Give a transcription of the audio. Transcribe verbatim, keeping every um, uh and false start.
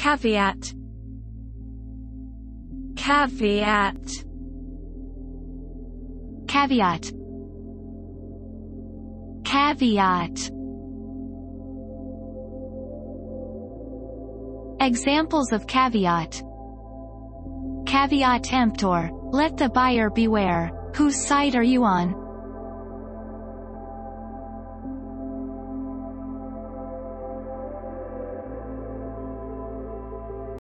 caveat, caveat, caveat, caveat. Examples of caveat: caveat emptor, let the buyer beware. Whose side are you on?